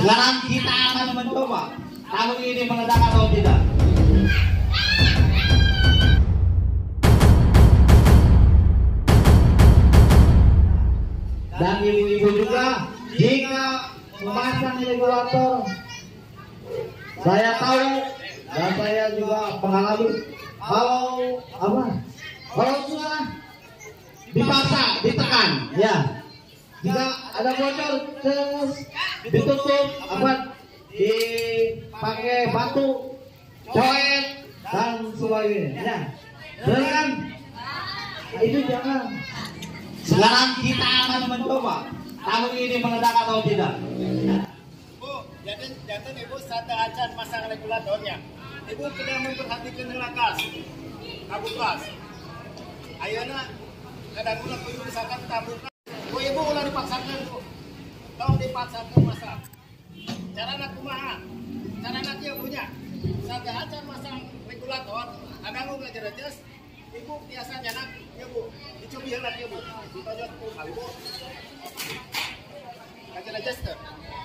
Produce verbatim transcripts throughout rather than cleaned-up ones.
Sekarang kita akan mencoba tabung ini meledak atau tidak. Dan ibu-ibu juga jika memasang regulator, saya tahu dan saya juga mengalami kalau apa kalau sudah dipaksa ditekan ya, jika ada bocor terus ditutup apa dipakai batu coet dan sebagainya ya, dengan itu jangan. Sekarang kita akan mencoba tabung ini meledak atau tidak. Bu, jadi jantan ibu sadar acan masang regulatornya. Ibu tidak memperhatikan dengan gas, tabung gas. Ayeuna kadang-kadang ibu misalkan tabung gas, bu ibu ulah dipaksakan bu, tolong dipaksakan masang. Cara nak kumaha, cara nak dia punya. Sadar acan masang regulator, kadang nggak jelas. Ibu biasanya nak, ya bu, dicoba helat ya bu, ditonjok bu kali bu. Ngajar aja ter.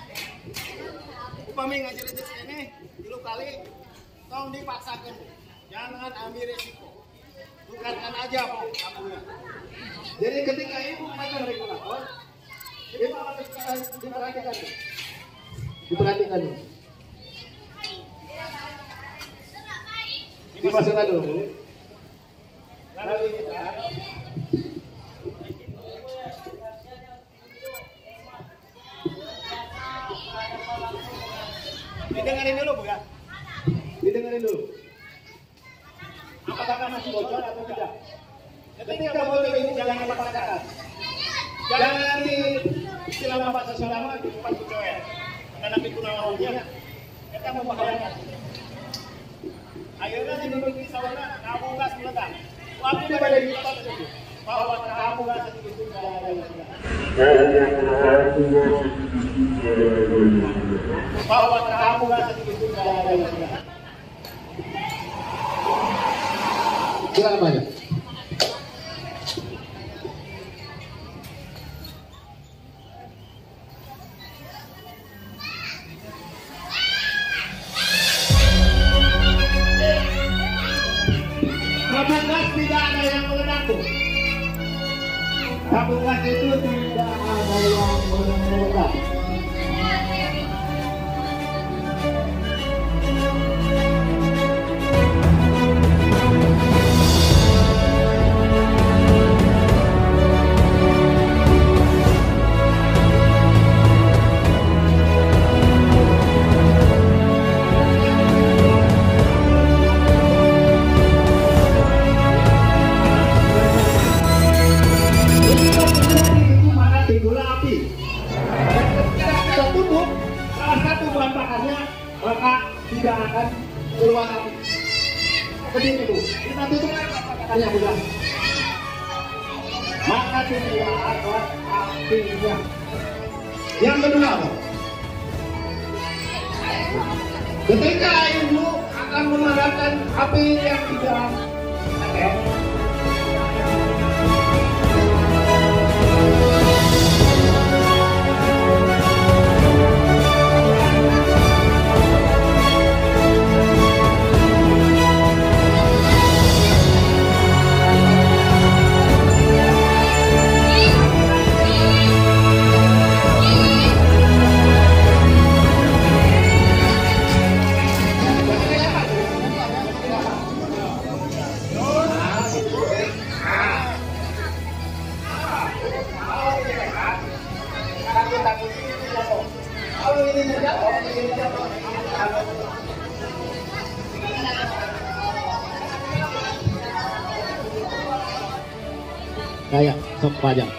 Upami ngajar aja ini, tilu kali, tolong dipaksakan bu, jangan ambil resiko. Bukankan aja bu, tabungnya. Jadi ketika ibu pasang regulator, ibu harus diperhatikan, diperhatikan. Dimasukkan dulu. Lalu kita didengarin dulu bu ya, didengarin dulu. Apakah masih bocor atau tidak? Ketika bocor ini jangan dipaksakan, jangan di selama masa selama di tempat kucoet, karena nanti kunawanya kita membahayakan. Akhirnya di bumi sawana kamu gas meledak. Waktu pada di tempat itu bahwa kamu gas itu tidak ada bahwa kamu gas itu tidak ada. Silakan banyak. Tabung gas tidak ada yang meledak. Tabung gas itu tidak ada yang meledak. Tidak akan keluar api. Seperti itu. Kita tutup hanya bulan. Maka tidak ada apinya. Yang kedua, ketika ibu akan memadamkan api yang tidak ada, kayak sok pajang.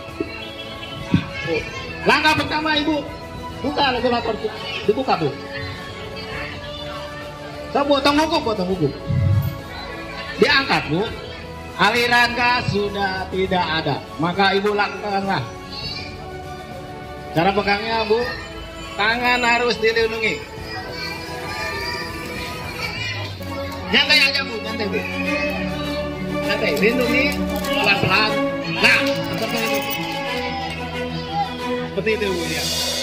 Langkah pertama ibu buka regulator, dibuka bu. So, potong hukum, potong hukum. Diangkat bu. Aliran gas sudah tidak ada, maka ibu lakukanlah. Cara pegangnya bu, tangan harus dilindungi. Nyantai aja bu, nyantai bu. Nyantai, lindungi pelan-pelan. Nah, seperti itu. Seperti itu ya.